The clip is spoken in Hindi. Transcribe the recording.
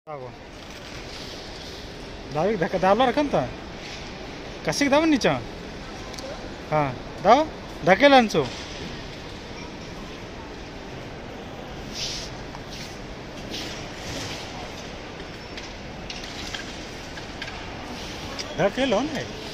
दावी दाबला रखा कसिक दाव नीचा हाँ दाव धकेला अंचो धकेलो ना